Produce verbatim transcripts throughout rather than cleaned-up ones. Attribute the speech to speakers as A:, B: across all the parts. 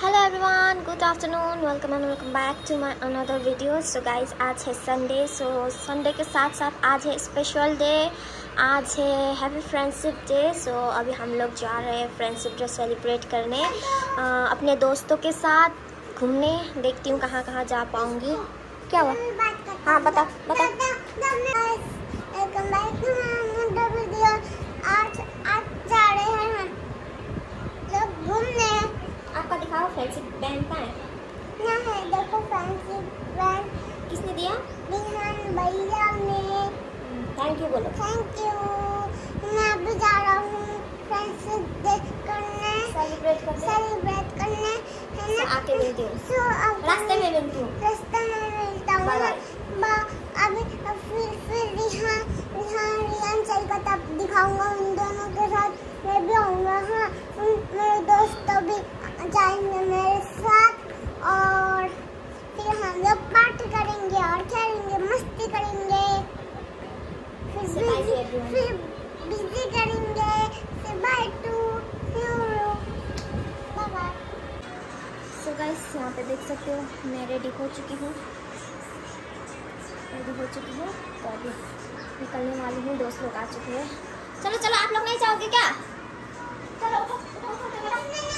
A: Hello everyone, good afternoon, welcome and welcome back to my another video. So guys, आज है Sunday. So Sunday के साथ साथ आज है स्पेशल डे, आज है हैप्पी फ्रेंडशिप डे। सो अभी हम लोग जा रहे हैं फ्रेंडशिप डे सेलिब्रेट करने आ, अपने दोस्तों के साथ घूमने। देखती हूँ कहाँ कहाँ जा पाऊँगी। क्या हुआ? हाँ बता बता। आज आज जा रहे हैं हम लोग घूमने। आपका दिखाओ फ्रेंडशिप बैंड का है ना? है, देखो फ्रेंडशिप बैंड किसने दिया? विहान भैया ने। थैंक यू बोलो। Thank you. मैं अभी जा रहा हूँ फ्रेंडशिप डे करने, सेलिब्रेट करने सेलिब्रेट करने है ना? आके मिलती हूँ। so, रास्ते में मिलती हूँ। रास्ते में मिलता हूँ। अभी फिर फिर रिहान रिहान रिहान चल का तब दिखाऊंगा उन दोनों के साथ। मैं भी आऊँगा। हाँ, मेरे दोस्त भी जाएंगे मेरे साथ और फिर हम लोग पार्टी करेंगे और खेलेंगे, मस्ती करेंगे, फिर बिजी फिर बिजी करेंगे। फिर bye to bye bye. So guys, यहाँ पे देख सकते हो मैं रेडी हो चुकी हूँ रेडी हो चुकी हूँ तो अभी निकलने वाली हूँ। दोस्त लोग आ चुके हैं। चलो चलो, आप लोग नहीं जाओगे क्या? चलो उठो उठो उठो।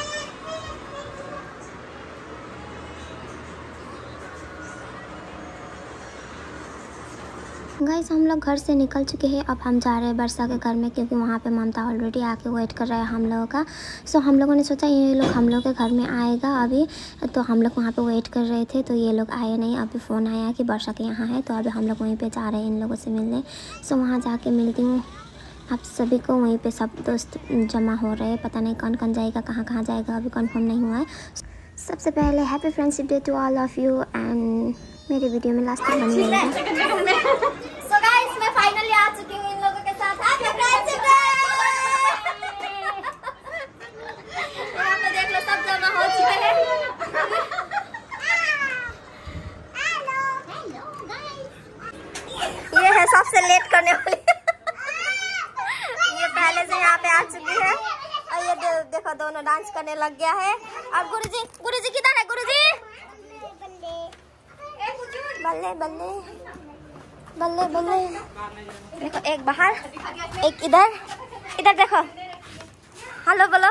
A: गाइस, हम लोग घर से निकल चुके हैं। अब हम जा रहे हैं वर्षा के घर में, क्योंकि वहाँ पे ममता ऑलरेडी आके वेट कर रहा है हम लोगों का। सो हम लोगों ने सोचा ये लोग हम लोग के घर में आएगा अभी, तो हम लोग वहाँ पे वेट कर रहे थे। तो ये लोग आए नहीं। अभी फ़ोन आया कि वर्षा के यहाँ है, तो अभी हम लोग वहीं पे जा रहे हैं इन लोगों से मिलने। सो वहाँ जाके मिलती हूँ आप सभी को। वहीं पर सब दोस्त जमा हो रहे हैं। पता नहीं कौन कौन जाएगा, कहाँ कहाँ जाएगा, अभी कन्फर्म नहीं हुआ है। सबसे पहले happy friendship day to all of you and मेरे वीडियो में लास्ट तक बनी रहेगा। सो गाइस, मैं फाइनली आ चुकी हूँ इन लोगों के साथ। Happy friendship day. यहाँ पे देख लो सब जमा हो चुके हैं। हेलो हेलो गाइस, ये है सबसे लेट करने वाली। ये पहले से यहाँ पे आ चुकी है और ये दे, देखो दोनों डांस करने लग गया है। और गुरुजी गुरुजी किधर है? गुरुजी बल्ले बल्ले बल्ले बल्ले। देखो एक बाहर, एक इधर। इधर देखो। हेलो बोलो।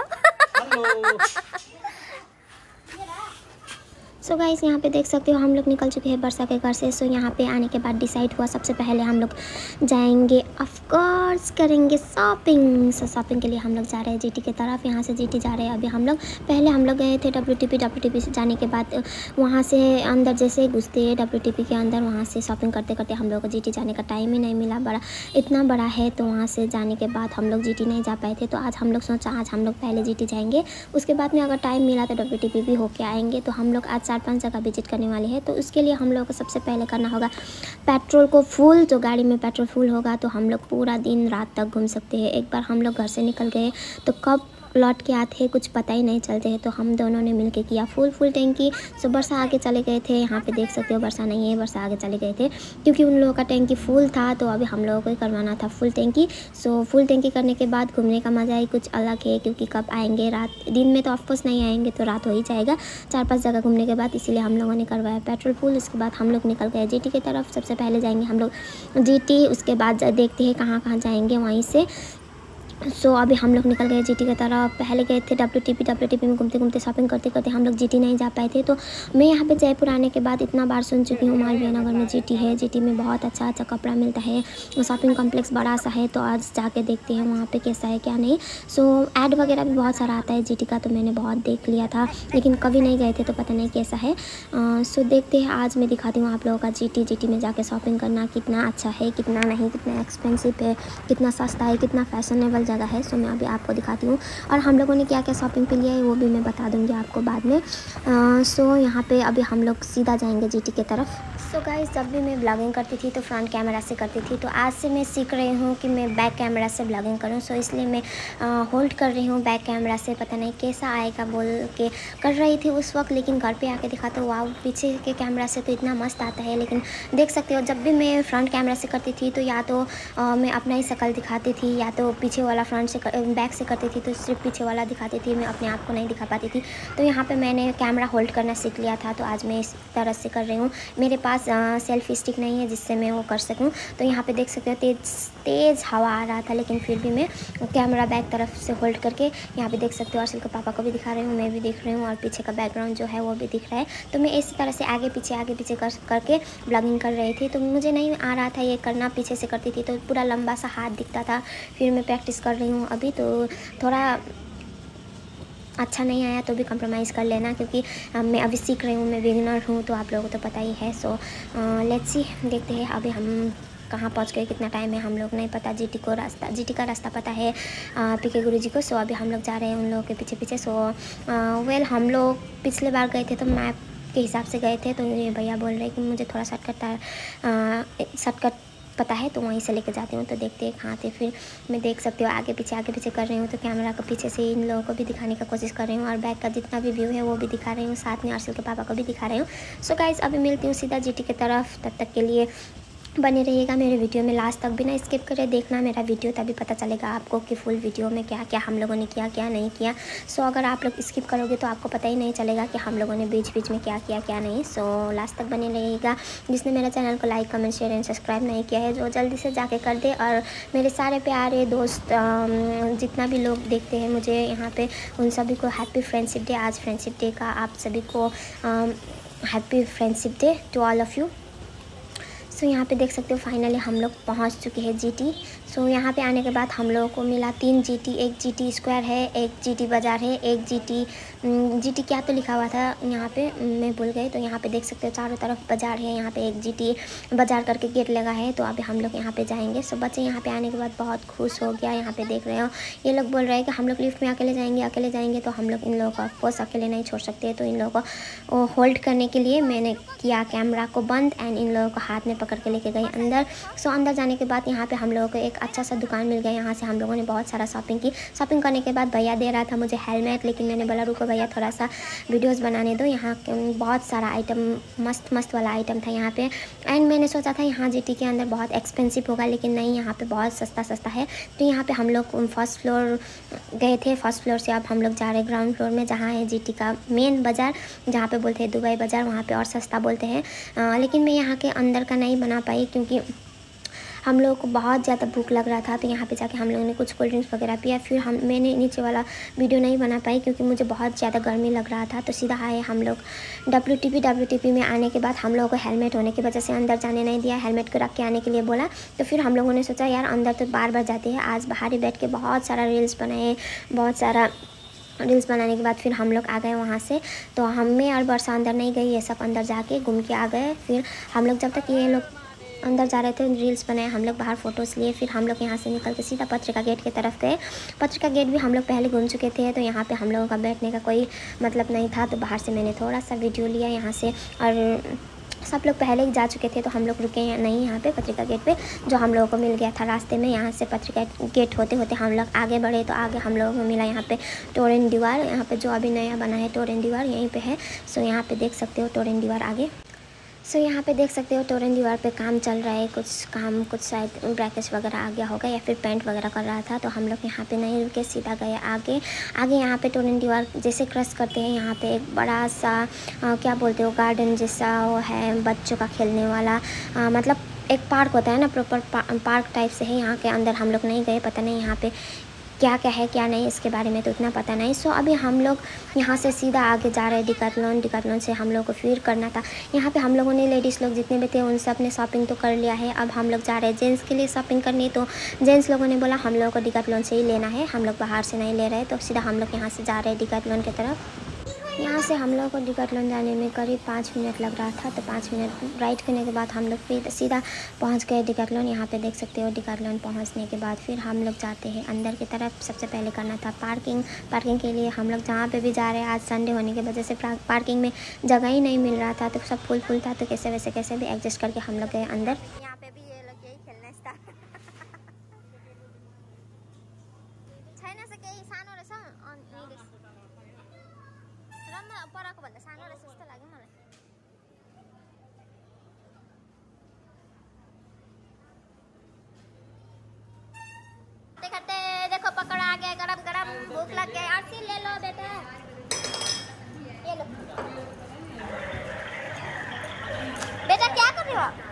A: सो so गाइस, यहाँ पे देख सकते हो हम लोग निकल चुके हैं वर्षा के घर से। सो so यहाँ पे आने के बाद डिसाइड हुआ सबसे पहले हम लोग जाएंगे, ऑफ कोर्स करेंगे शॉपिंग। सो शॉपिंग के लिए हम लोग जा रहे हैं जीटी की तरफ। यहाँ से जीटी जा रहे हैं अभी हम लोग। पहले हम लोग गए थे डब्ल्यूटीपी। डब्ल्यूटीपी से जाने के बाद वहाँ से अंदर जैसे घुसते हैं डब्ल्यूटीपी के अंदर, वहाँ से शॉपिंग करते करते हम लोग को जीटी जाने का टाइम ही नहीं मिला। बड़ा इतना बड़ा है, तो वहाँ से जाने के बाद हम लोग जीटी नहीं जा पाए थे। तो आज हम लोग सोचा आज हम लोग पहले जीटी जाएंगे, उसके बाद में अगर टाइम मिला तो डब्ल्यूटीपी भी होके आएंगे। तो हम लोग आज चार पांच जगह विजिट करने वाले हैं। तो उसके लिए हम लोगों को सबसे पहले करना होगा पेट्रोल को फुल। जो गाड़ी में पेट्रोल फुल होगा तो हम लोग पूरा दिन रात तक घूम सकते हैं। एक बार हम लोग घर से निकल गए तो कब लौट के आते हैं कुछ पता ही नहीं चलते हैं। तो हम दोनों ने मिलके किया फुल फुल टैंकी। सो वर्षा आगे चले गए थे। यहाँ पे देख सकते हो वर्षा नहीं है, वर्षा आगे चले गए थे क्योंकि उन लोगों का टैंकी फुल था। तो अभी हम लोगों को ही करवाना था फुल टैंकी। सो फुल टैंकी करने के बाद घूमने का मज़ा ही कुछ अलग है, क्योंकि कब आएंगे रात, दिन में तो ऑफकोर्स नहीं आएंगे, तो रात हो ही जाएगा चार पाँच जगह घूमने के बाद। इसीलिए हम लोगों ने करवाया पेट्रोल फुल। उसके बाद हम लोग निकल गए जीटी की तरफ। सबसे पहले जाएंगे हम लोग जीटी, उसके बाद देखते हैं कहाँ कहाँ जाएंगे वहीं से। सो so, अभी हम लोग निकल गए जीटी की तरफ। पहले गए थे डब्ल्यूटीपी। डब्ल्यूटीपी में घूमते घूमते शॉपिंग करते करते हम लोग जीटी नहीं जा पाए थे। तो मैं यहाँ पे जयपुर आने के बाद इतना बार सुन चुकी हूँ मालवीय नगर में जीटी है। जीटी में बहुत अच्छा अच्छा कपड़ा मिलता है, शॉपिंग कॉम्प्लेक्स बड़ा सा है। तो आज जाके देखते हैं वहाँ पे कैसा है क्या नहीं। सो so, ऐड वगैरह भी बहुत सारा आता है जीटी का, तो मैंने बहुत देख लिया था, लेकिन कभी नहीं गए थे तो पता नहीं कैसा है। सो so, देखते हैं आज मैं दिखाती हूँ आप लोगों का जीटी। जीटी में जाके शॉपिंग करना कितना अच्छा है, कितना नहीं, कितना एक्सपेंसिव है, कितना सस्ता है, कितना फैशनेबल जगह है। सो so, मैं अभी आपको दिखाती हूँ और हम लोगों ने क्या क्या शॉपिंग पे लिया है वो भी मैं बता दूँगी आपको बाद में। सो so, यहाँ पे अभी हम लोग सीधा जाएंगे जीटी की तरफ। सो गाइस, जब भी मैं ब्लॉगिंग करती थी तो फ्रंट कैमरा से करती थी, तो आज से मैं सीख रही हूँ कि मैं बैक कैमरा से ब्लॉगिंग करूँ। सो इसलिए मैं होल्ड कर रही हूँ बैक कैमरा से। पता नहीं कैसा आएगा बोल के कर रही थी उस वक्त, लेकिन घर पे आके दिखा तो वाह, पीछे के कैमरा से तो इतना मस्त आता है। लेकिन देख सकते हो जब भी मैं फ्रंट कैमरा से करती थी तो या तो आ, मैं अपना ही शक्ल दिखाती थी, या तो पीछे वाला वाला फ्रंट से बैक से करती थी तो सिर्फ पीछे वाला दिखाती थी, मैं अपने आप को नहीं दिखा पाती थी। तो यहाँ पे मैंने कैमरा होल्ड करना सीख लिया था, तो आज मैं इस तरह से कर रही हूँ। मेरे पास सेल्फी स्टिक नहीं है जिससे मैं वो कर सकूँ। तो यहाँ पे देख सकते हो तेज़ तेज़ हवा आ रहा था, लेकिन फिर भी मैं कैमरा बैक तरफ से होल्ड करके यहाँ पे देख सकते हो अर्शल के पापा को भी दिखा रही हूँ, मैं भी दिख रही हूँ और पीछे का बैकग्राउंड जो है वो भी दिख रहा है। तो मैं इसी तरह से आगे पीछे आगे पीछे कर करके ब्लॉगिंग कर रही थी। तो मुझे नहीं आ रहा था ये करना, पीछे से करती थी तो पूरा लंबा सा हाथ दिखता था। फिर मैं प्रैक्टिस कर रही हूँ अभी, तो थोड़ा अच्छा नहीं आया तो भी कंप्रोमाइज़ कर लेना, क्योंकि मैं अभी सीख रही हूँ, मैं बिगिनर हूँ, तो आप लोगों को तो पता ही है। सो लेट्स सी, देखते हैं अभी हम कहाँ पहुँच गए, कितना टाइम है हम लोग नहीं पता। जीटी को रास्ता जीटी का रास्ता पता है पीके गुरुजी को। सो अभी हम लोग जा रहे हैं उन लोगों के पीछे पीछे। सो वेल हम लोग पिछले बार गए थे तो मैप के हिसाब से गए थे, तो ये भैया बोल रहे कि मुझे थोड़ा शॉर्टकट शॉर्टकट पता है तो वहीं से लेके जाती हूँ। तो देखते हैं कहाँ थे। फिर मैं देख सकती हूँ आगे पीछे आगे पीछे कर रही हूँ, तो कैमरा को पीछे से इन लोगों को भी दिखाने का कोशिश कर रही हूँ और बैक का जितना भी व्यू है वो भी दिखा रही हूँ, साथ में अर्शल के पापा को भी दिखा रही हूँ। सो गाइस अभी मिलती हूँ सीधा जीटी की तरफ, तब तक के लिए बने रहिएगा मेरे वीडियो में, लास्ट तक बिना स्किप करे देखना मेरा वीडियो, तभी पता चलेगा आपको कि फुल वीडियो में क्या क्या हम लोगों ने किया क्या नहीं किया। सो अगर आप लोग स्किप करोगे तो आपको पता ही नहीं चलेगा कि हम लोगों ने बीच बीच में क्या किया क्या नहीं। सो लास्ट तक बने रहिएगा। जिसने मेरे चैनल को like comment share and subscribe नहीं किया है जो जल्दी से जाके कर दे। और मेरे सारे प्यारे दोस्त जितना भी लोग देखते हैं मुझे यहाँ पर, उन सभी को हैप्पी फ्रेंडशिप डे। आज फ्रेंडशिप डे का आप सभी को happy friendship day to all of you. So so, यहाँ पे देख सकते हो फाइनली हम लोग पहुँच चुके हैं जीटी। सो so, यहाँ पे आने के बाद हम लोगों को मिला तीन जीटी, एक जीटी स्क्वायर है, एक जीटी बाज़ार है, एक जीटी जीटी क्या तो लिखा हुआ था यहाँ पे मैं भूल गई। तो यहाँ पे देख सकते हो चारों तरफ बाज़ार है, यहाँ पे एक जीटी बाज़ार करके गेट लगा है। तो अभी हम लोग यहाँ पे जाएंगे। सो बच्चे यहाँ पे आने के बाद बहुत खुश हो गया। यहाँ पे देख रहे हो ये लोग बोल रहे हैं कि हम लोग लिफ्ट में अकेले जाएंगे अकेले जाएंगे तो हम लोग इन लोगों को ऑफकोर्स अकेले नहीं छोड़ सकते। तो इन लोगों को होल्ड करने के लिए मैंने किया कैमरा को बंद एंड इन लोगों को हाथ में पकड़ के लेके गई अंदर। सो अंदर जाने के बाद यहाँ पे हम लोगों को एक अच्छा सा दुकान मिल गया। यहाँ से हम लोगों ने बहुत सारा शॉपिंग की। शॉपिंग करने के बाद भैया दे रहा था मुझे हेलमेट, लेकिन मैंने बोला रुको भैया थोड़ा सा वीडियोस बनाने दो। यहाँ बहुत सारा आइटम मस्त मस्त वाला आइटम था यहाँ पे। एंड मैंने सोचा था यहाँ जीटी के अंदर बहुत एक्सपेंसिव होगा, लेकिन नहीं, यहाँ पे बहुत सस्ता सस्ता है। तो यहाँ पे हम लोग फर्स्ट फ्लोर गए थे। फर्स्ट फ्लोर से अब हम लोग जा रहे हैं ग्राउंड फ्लोर में, जहाँ है जीटी का मेन बाज़ार, जहाँ पे बोलते हैं दुबई बाज़ार, वहाँ पे और सस्ता बोलते हैं। आ, लेकिन मैं यहाँ के अंदर का नहीं बना पाई क्योंकि हम लोगों को बहुत ज़्यादा भूख लग रहा था। तो यहाँ पे जाके हम लोगों ने कुछ कोल्ड ड्रिंक्स वगैरह पिया। फिर हम मैंने नीचे वाला वीडियो नहीं बना पाई क्योंकि मुझे बहुत ज़्यादा गर्मी लग रहा था। तो सीधा आए हम लोग W T P W T P में आने के बाद हम लोगों को हेलमेट होने की वजह से अंदर जाने नहीं दिया, हेलमेट को रख के आने के लिए बोला। तो फिर हम लोगों ने सोचा यार अंदर तो बार बार जाते हैं, आज बाहर ही बैठ के बहुत सारा रील्स बनाए, बहुत सारा रील्स बनाने के बाद फिर हम लोग आ गए वहाँ से। तो हमें और बरसा अंदर नहीं गई, ये सब अंदर जाके घूम के आ गए। फिर हम लोग जब तक ये लोग अंदर जा रहे थे रील्स बनाए, हम लोग बाहर फ़ोटोज़ लिए। फिर हम लोग यहाँ से निकल के सीधा पत्रिका गेट की तरफ गए। पत्रिका गेट भी हम लोग पहले घूम चुके थे, तो यहाँ पे हम लोगों का बैठने का कोई मतलब नहीं था। तो बाहर से मैंने थोड़ा सा वीडियो लिया यहाँ से, और सब लोग पहले ही जा चुके थे तो हम लोग रुके नहीं यहाँ पे पत्रिका गेट पे, जो हम लोगों को मिल गया था रास्ते में। यहाँ से पत्रिका गेट होते होते हम लोग आगे बढ़े तो आगे हम लोगों को मिला यहाँ पे टोरेंट दीवार, यहाँ पे जो अभी नया बना है टोरेंट दीवार यहीं पे है। सो यहाँ पे देख सकते हो टोरेंट दीवार आगे। सो यहाँ पे देख सकते हो टोरेंट दीवार पे काम चल रहा है, कुछ काम कुछ शायद ब्रैकेट्स वगैरह आ गया होगा या फिर पेंट वगैरह कर रहा था। तो हम लोग यहाँ पे नहीं रुके, सीधा गए आगे। आगे यहाँ पे टोरेंट दीवार जैसे क्रॉस करते हैं यहाँ पे एक बड़ा सा आ, क्या बोलते हो गार्डन जैसा वो है, बच्चों का खेलने वाला आ, मतलब एक पार्क होता है ना, प्रॉपर पा, पार्क टाइप से है। यहाँ के अंदर हम लोग नहीं गए, पता नहीं यहाँ पे क्या क्या है क्या नहीं, इसके बारे में तो इतना पता नहीं। सो अभी हम लोग यहाँ से सीधा आगे जा रहे हैं डिकैथलॉन। डिकैथलॉन से हम लोग को फिर करना था। यहाँ पे हम लोगों ने लेडीज़ लोग जितने भी थे उन सब ने शॉपिंग तो कर लिया है। अब हम लोग जा रहे हैं जेंट्स के लिए शॉपिंग करनी। तो जेंट्स लोगों ने बोला हम लोगों को डिकैथलॉन से ही लेना है, हम लोग बाहर से नहीं ले रहे। तो सीधा हम लोग यहाँ से जा रहे हैं डिकैथलॉन की तरफ। यहाँ से हम लोग को डिकैथलॉन जाने में करीब पाँच मिनट लग रहा था। तो पाँच मिनट राइड करने के बाद हम लोग फिर सीधा पहुँच गए डिकैथलॉन। यहाँ पे देख सकते हो डिकैथलॉन पहुँचने के बाद फिर हम लोग जाते हैं अंदर की तरफ। सबसे पहले करना था पार्किंग। पार्किंग के लिए हम लोग जहाँ पे भी जा रहे हैं, आज संडे होने की वजह से पार्किंग में जगह ही नहीं मिल रहा था, तो सब फुल फुल था। तो कैसे वैसे कैसे भी एडजस्ट करके हम लोग गए अंदर। यहाँ पे भी ये लोग यही खेलना स्टार्ट पराको भन्दा सानो रहेछ जस्तो लाग्यो मलाई। देखते देखो भूख लग गई, आरसी ले लो बेटा, ये लो बेटा, क्या कर रहे हो आप?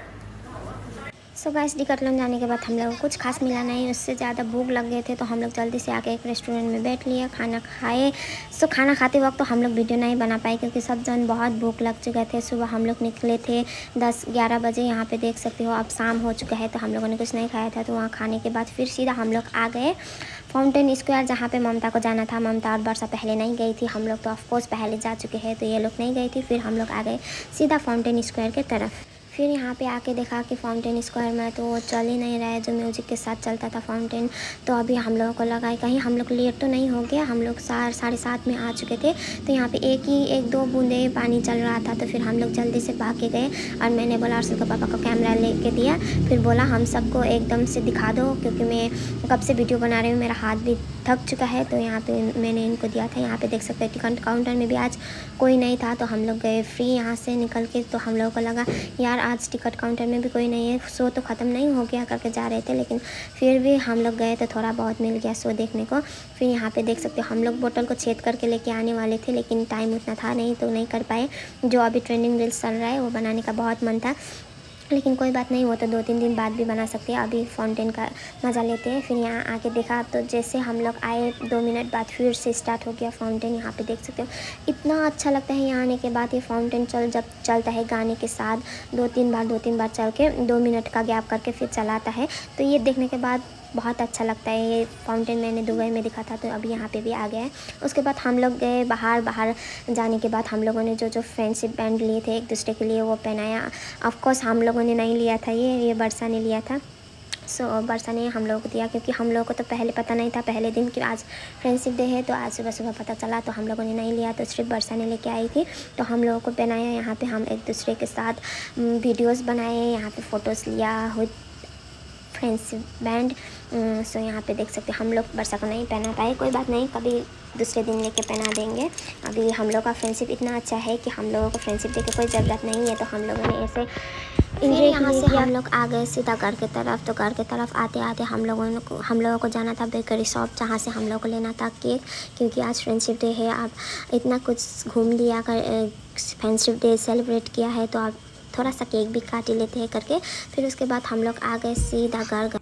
A: सो गाइस, डिकैथलॉन जाने के बाद हम लोग को कुछ खास मिला नहीं, उससे ज़्यादा भूख लग गए थे तो हम लोग जल्दी से आके एक रेस्टोरेंट में बैठ लिए, खाना खाए। सो खाना खाते वक्त तो हम लोग वीडियो नहीं बना पाए क्योंकि सब जन बहुत भूख लग चुके थे। सुबह हम लोग निकले थे दस ग्यारह बजे, यहाँ पे देख सकते हो अब शाम हो चुका है तो हम लोगों ने कुछ नहीं खाया था। तो वहाँ खाने के बाद फिर सीधा हम लोग आ गए फाउंटेन स्क्वायर, जहाँ पे ममता को जाना था। ममता और वर्षा पहले नहीं गई थी, हम लोग तो ऑफकोर्स पहले जा चुके हैं, तो ये लोग नहीं गई थी। फिर हम लोग आ गए सीधा फाउंटेन स्क्वायर के तरफ। फिर यहाँ पे आके देखा कि फाउंटेन स्क्वायर में तो वो चल ही नहीं रहा है, जो म्यूज़िक के साथ चलता था फाउंटेन। तो अभी हम लोगों को लगा कहीं हम लोग लेट तो नहीं हो गया। हम लोग सार साढ़े सात में आ चुके थे, तो यहाँ पे एक ही एक दो बूंदे पानी चल रहा था। तो फिर हम लोग जल्दी से भाग के गए और मैंने बोला अर्शल को पापा को कैमरा लेके दिया। फिर बोला हम सबको एकदम से दिखा दो क्योंकि मैं कब से वीडियो बना रही हूँ, मेरा हाथ भी थक चुका है। तो यहाँ पे मैंने इनको दिया था। यहाँ पे देख सकते हैं टिकट काउंटर में भी आज कोई नहीं था, तो हम लोग गए फ्री यहाँ से निकल के। तो हम लोगों को लगा यार आज टिकट काउंटर में भी कोई नहीं है, शो तो ख़त्म नहीं हो गया करके जा रहे थे, लेकिन फिर भी हम लोग गए तो थोड़ा बहुत मिल गया शो देखने को। फिर यहाँ पे देख सकते हो हम लोग बोतल को छेद करके लेके आने वाले थे, लेकिन टाइम उतना था नहीं तो नहीं कर पाए। जो अभी ट्रेंडिंग रील्स चल रहा है वो बनाने का बहुत मन था, लेकिन कोई बात नहीं, वो तो दो तीन दिन बाद भी बना सकते हैं। अभी फाउंटेन का मज़ा लेते हैं। फिर यहाँ आके देखा तो जैसे हम लोग आए दो मिनट बाद फिर से स्टार्ट हो गया फाउंटेन। यहाँ पे देख सकते हो इतना अच्छा लगता है यहाँ आने के बाद। ये फाउंटेन चल जब चलता है गाने के साथ दो तीन बार दो तीन बार चल के दो मिनट का गैप करके फिर चलाता है, तो ये देखने के बाद बहुत अच्छा लगता है। ये फाउंटेन मैंने दुबई में देखा था, तो अभी यहाँ पे भी आ गया है। उसके बाद हम लोग गए बाहर। बाहर जाने के बाद हम लोगों ने जो जो फ्रेंडशिप बैंड लिए थे एक दूसरे के लिए वो पहनाया। ऑफकोर्स हम लोगों ने नहीं लिया था, ये ये वर्षा ने लिया था। सो so, वर्षा ने हम लोगों को दिया क्योंकि हम लोगों को तो पहले पता नहीं था पहले दिन कि आज फ्रेंडशिप डे है। तो आज सुबह सुबह पता चला तो हम लोगों ने नहीं लिया, तो सिर्फ वर्षा ने लेके आई थी। तो हम लोगों को पहनाया। यहाँ पे हम एक दूसरे के साथ वीडियोस बनाए, यहाँ पे फ़ोटोज़ लिया विद फ्रेंडशिप बैंड। सो यहाँ पे देख सकते हम लोग वर्षा को नहीं पहना पाए, कोई बात नहीं, कभी दूसरे दिन लेके पहना देंगे। अभी हम लोग का फ्रेंडशिप इतना अच्छा है कि हम लोगों को फ्रेंडशिप डे की कोई ज़रूरत नहीं है, तो हम लोगों ने ऐसे इंजॉय। यहाँ से हम लोग आ गए सीधा घर के तरफ। तो घर के तरफ आते आते हम लोगों को हम लोगों को जाना था बेकरी शॉप, जहाँ से हम लोगों को लेना था केक, क्योंकि आज फ्रेंडशिप डे है। आप इतना कुछ घूम लिया कर फ्रेंडशिप डे सेलिब्रेट किया है, तो आप थोड़ा सा केक भी काट ही लेते हैं करके। फिर उसके बाद हम लोग आ गए सीधा घर।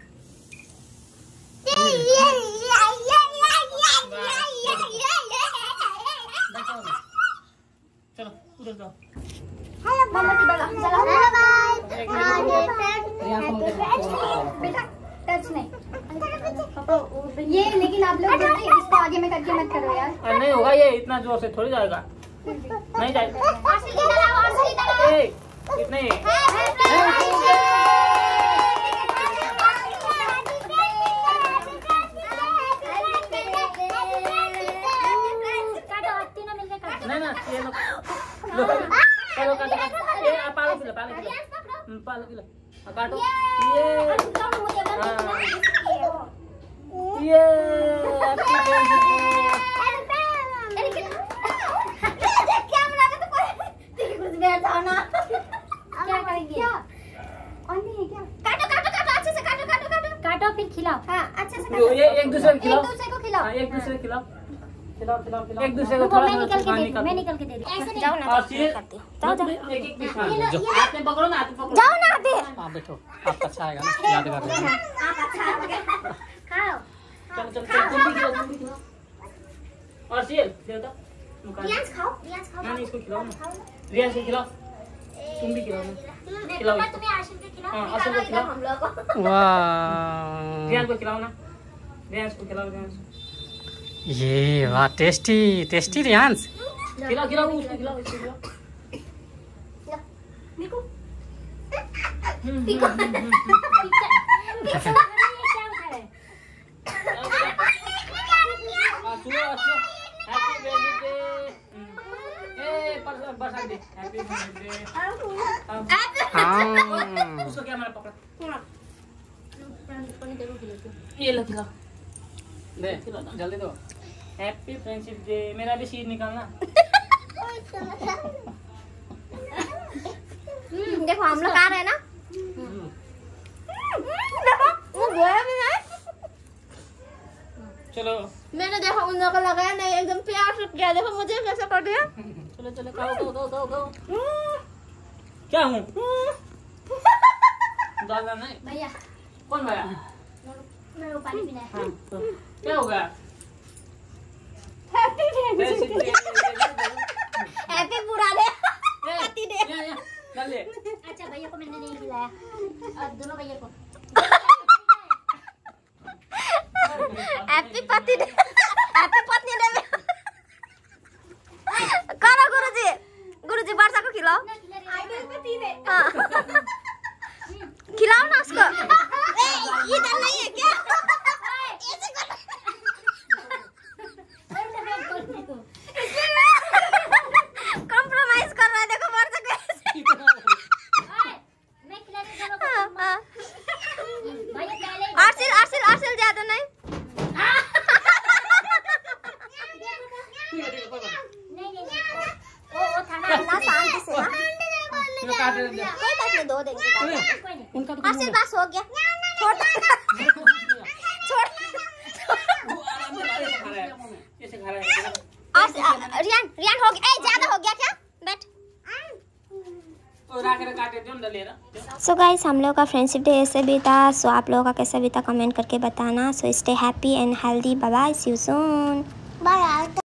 B: ये लेकिन आप लोग इसको आगे में करके मत करो यार।
C: नहीं होगा, ये इतना जोर से थोड़ी जाएगा, नहीं जाएगा। इतना ही नहीं ना, ये लो लो चलो काटो काटो, ये पालो किलो पालो किलो पालो किलो काटो। ये ये
B: क्या बनाना तो कुछ बैठ जाओ ना। क्या करेंगे? क्या अन्नी है क्या? काटो काटो काटो अच्छे से काटो काटो काटो काटो फिर खिलाओ। हाँ अच्छे से काटो।
C: ये एक दूसरे को खिलाओ,
B: एक दूसरे को खिलाओ,
C: एक दूसरे को खिलाओ खिलाओ खिलाओ खिलाओ एक दूसरे को थोड़ा।
B: मैं निकल के दे दूं, मैं निकल के दे दूं। जाओ ना,
C: जाओ जाओ एक एक पीस आपने पकड़ो ना, आप पकड़ो।
B: जाओ ना दे।
C: हां बैठो, आपका अच्छा आएगा ना, याद कर लेना।
B: आप अच्छा होगा, खाओ।
C: चलो चलो तुम भी खिलाओ, तुम भी खिलाओ। और सील दे दो,
B: रियांस खाओ, रियांस खाओ।
C: नहीं इसको खिलाओ ना, रियांस को खिलाओ, तुम भी खिलाओ ना, खिलाओ।
B: तुम्हें आशिफ को खिलाओ।
C: हां आशिफ को खिलाओ
B: हम लोग को।
C: वाह, रियांस को खिलाओ ना, रियांस को खिलाओ, रियांस
D: ये वाह टेस्टी टेस्टी रियांस।
C: खिलाओ खिलाओ उसको खिलाओ, इसको खिलाओ।
B: निको
C: हम्म
B: पिको पिक्चर क्या उठा रहे?
C: आसुओ आसुओ हैप्पी बर्थडे ए पर बरसा दे हैप्पी बर्थडे। हां उसको क्या मैंने पकड़ा, ये लो खिलाओ दे, जल्दी दो। Happy friendship day. मेरा भी शीट निकालना।
A: हम्म देखो हम लोग आ रहे हैं ना, देखो वो गोया भी है।
C: चलो
B: मैंने देखा उन लोगों को लगाया नहीं, एकदम प्यार से किया। देखो मुझे कैसा कर दिया।
C: चलो चलो खाओ खाओ खाओ खाओ खाओ। क्या हूँ? ज्यादा नहीं।
B: भैया
C: कौन भैया?
B: मेरे को पानी पीना है।
C: हाँ, तो क्या हो गया?
B: Happy day. हैप्पी पूरा डे।
C: Happy day. चल ले।
B: अच्छा भैया को मैंने नहीं खिलाया और दोनों भैया को। हैप्पी पति डे। हैप्पी पत्नी डे। करो गुरुजी, गुरुजी वर्षा को खिलाओ। पति डे। हाँ। खिलाओ ना उसको। ए, इधर नहीं है क्या? ऐसे करो। कॉम्प्रोमाइज कर रहा है, देखो वर्षा को ऐसे। मैं खिलाने दोनों को। हाँ। भैया पहले आरसिल आरसिल आरसिल ज्यादा नहीं। नहीं नहीं ओ ओ थाना ना शांति से ना।
C: लो काट दे।
B: कोई बात नहीं, दो देंगे। कोई नहीं।
C: उनका तो
B: आरसिल बस हो गया। छोड़ छोड़।
C: वो आराम से ऐसे खा रहा है। ऐसे खा रहा है।
B: आरसिल रियान रियान हो गया। ए ज्यादा हो गया क्या? बैठ।
C: ओ राख रे काटे दो ना ले ना।
A: सो गाइस, हम लोग का फ्रेंडशिप डे ऐसे भी था। सो आप लोगों का कैसा भी था कमेंट करके बताना। So stay happy and healthy. Bye bye, see you soon. Bye.